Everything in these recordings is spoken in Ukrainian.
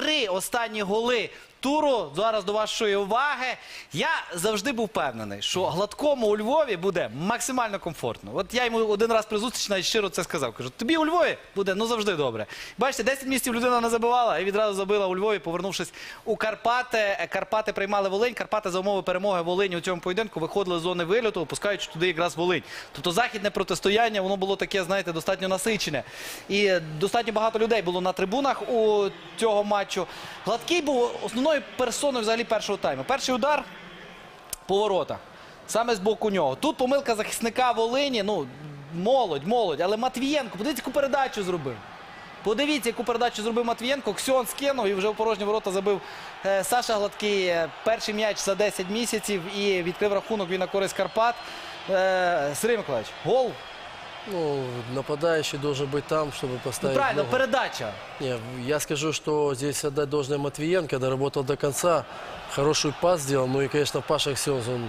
3 останні голи туру. Зараз до вашої уваги. Я завжди був впевнений, що Гладкому у Львові буде максимально комфортно. От я йому один раз при зустрічі навіть щиро це сказав. Кажу, тобі у Львові буде, ну, завжди добре. Бачите, 10 місяців людина не забивала і відразу забила у Львові, повернувшись у Карпати. Карпати приймали Волинь. Карпати за умови перемоги Волині у цьому поєдинку виходили з зони вильоту, опускаючи туди якраз Волинь. Тобто західне протистояння, воно було таке, знаєте, достатньо насичене. І достатньо багато людей було на трибунах у цього матчу. Гладкий був основною персоною взагалі першого тайму. Перший удар – поворота. Саме з боку нього. Тут помилка захисника Волині. Ну, молодь. Але Матвієнко, подивіться, яку передачу зробив. Подивіться, яку передачу зробив Матвієнко. Ксьон скинув і вже в порожні ворота забив Саша Гладкий. Перший м'яч за 10 місяців і відкрив рахунок він на користь Карпат. Сергій Миколаївич, гол? Ну, нападающий должен быть там, чтобы поставить Правильно, ногу. передача. Не, я скажу, что здесь отдать должное Матвиенко, доработал до конца, хороший пас сделал. Ну и, конечно, Паша Ксенз, он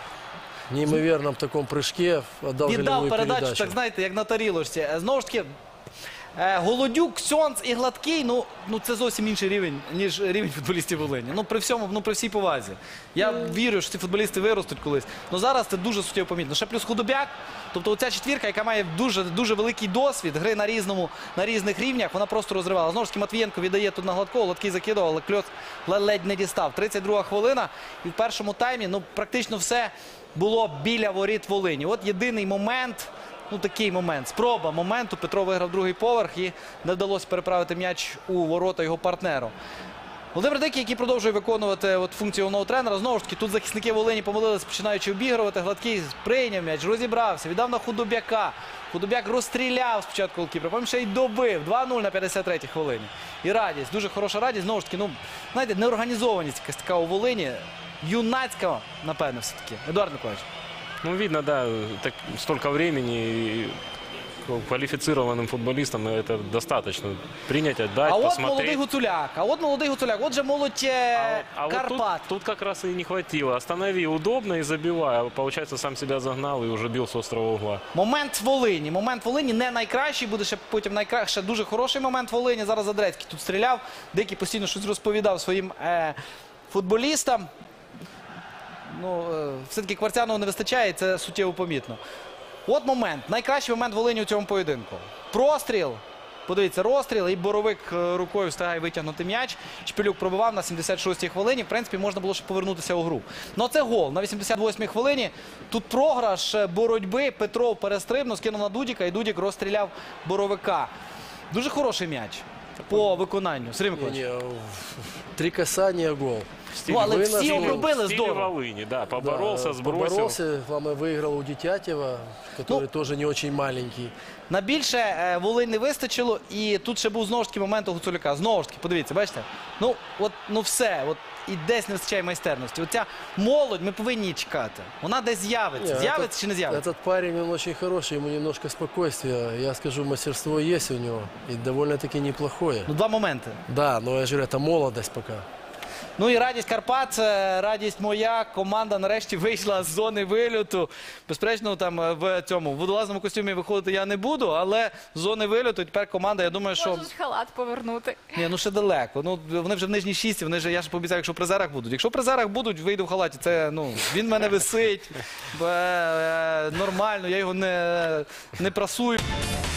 в неимоверном таком прыжке отдал Віддав голевую передачу, передачу. так знаєте, як на тарілочці. Знову ж таки, Голодюк, Ксьонц і Гладкий, ну це зовсім інший рівень, ніж рівень футболістів Волині. Ну при всьому, ну при всій повазі. Я вірю, що ці футболісти виростуть колись. Ну зараз це дуже суттєво помітно. Ще плюс Худобяк, тобто оця четвірка, яка має дуже великий досвід, гри на різних рівнях, вона просто розривала. Знову ж таки, Матвієнко віддає тут на Гладкого, Гладкий закидував, але Кльоц ледь не дістав. 32 хвилина, і в першому таймі, ну практично все було біля воріт Волині. От єдиний момент. Ну, такий момент. Спроба моменту. Петро виграв другий поверх і не вдалося переправити м'яч у ворота його партнеру. Володимир Дикий, який продовжує виконувати функцію головного тренера. Знову ж таки, тут захисники Волині помилились, починаючи обігрувати. Гладкий прийняв м'яч, розібрався, віддав на Худобяка. Худобяк розстріляв спочатку голкіпера, потім ще й добив. 2-0 на 53-й хвилині. І радість, дуже хороша радість. Знову ж таки, ну, знаєте, неорганізованість якась така у Волині. Юнацька, напевне, все-таки. Едуард Миколаївич. Ну, видно, да, так, столько времени, и квалифицированным футболистам это достаточно. Принять, отдать, посмотреть. Молодий Гуцуляк, от же молодь Карпат. Вот тут как раз и не хватило. Останови удобно и забивай. А получается, сам себя загнал и уже бил с острого угла. Момент Волині не найкращий, буде ще потім найкраще, дуже хороший момент Волині. Зараз Задрецький тут стріляв, Дикий постійно щось розповідав своїм футболістам. Ну, все-таки Кварцяного не вистачає, і це суттєво помітно. От момент, найкращий момент Волині у цьому поєдинку. Простріл, подивіться, розстріл, і Боровик рукою встигає витягнути м'яч. Чепелюк пробивав на 76-й хвилині, в принципі, можна було ще повернутися у гру. Ну, це гол на 88-й хвилині. Тут програш боротьби, Петров перестрибнув, скинув на Дудіка, і Дудік розстріляв Боровика. Дуже хороший м'яч по виконанню. Сергій Миколаївич. 3 касания, гол. Ну, але всі обробили здорово. Волыни, да, поборолся, сбросил. Поборолся, выиграл у Дитятева, который тоже не очень маленький. На більше Волинь не вистачило, і тут ще був знову ж таки момент у Гуцуляка. Знову ж таки, подивіться, бачите? Ну, от, ну все, от, і десь не вистачає майстерності. Оця молодь, ми повинні її чекати. Вона десь з'явиться. З'явиться чи не з'явиться? Этот парень, он очень хороший, ему немножко спокойствия. Я скажу, мастерство есть у него, и довольно-таки неплохое. Ну, 2 моменти. Да, но я же говорю, это молодость пока. Ну і радість Карпат, радість моя. Команда нарешті вийшла з зони вильоту. Безперечно, там в цьому водолазному костюмі виходити я не буду, але з зони вильоту тепер команда, я думаю, що... Можеш халат повернути. Ні, ну ще далеко. Ну, вони вже в нижній шістці, вони ж, я ж пообіцяв, якщо в призерах будуть. Якщо в призерах будуть, вийду в халаті, це, ну, він в мене висить, нормально, я його не прасую.